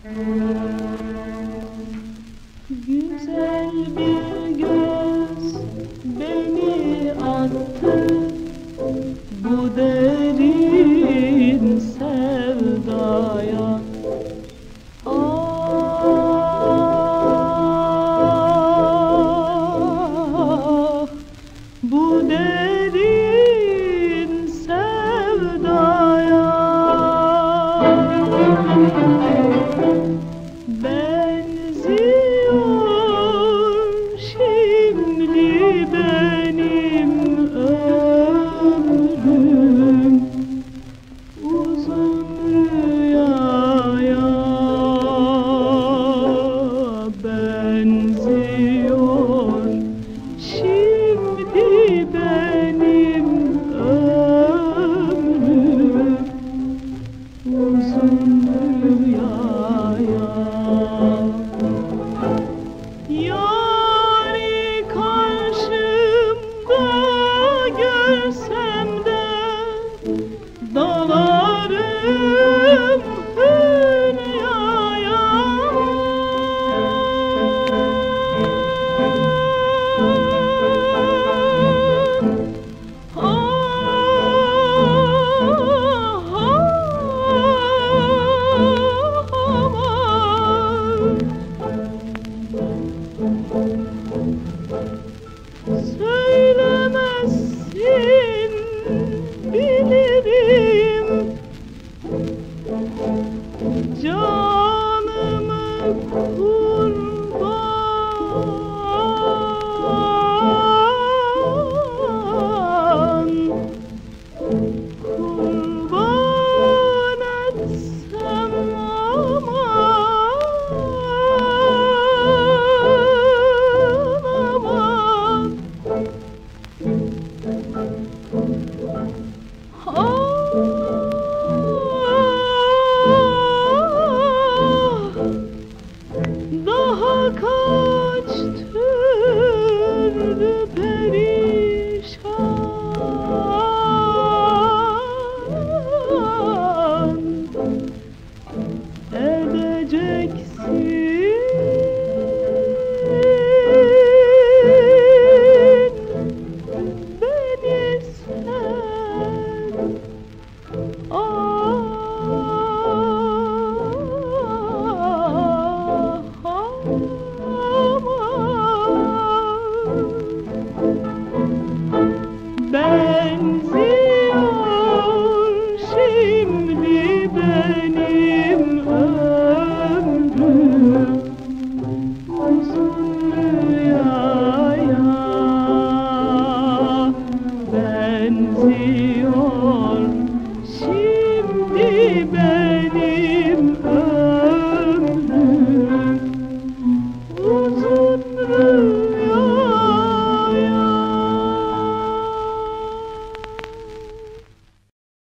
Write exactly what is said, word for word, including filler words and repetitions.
Güzel bir göz beni attı bu derin sevdaya. Ah, bu derin sevdaya benziyor şimdi benim ömrüm uzun rüyaya, benziyor şimdi benim ömrüm uzun rüyaya. Yâri karşımda görsem de dalarım hülyaya. Söylemezsin bilirim, canımı kurban kurban etsem aman aman. Ah, daha kaç türlü perişan edeceksin beni sen. Ah, benziyor şimdi ben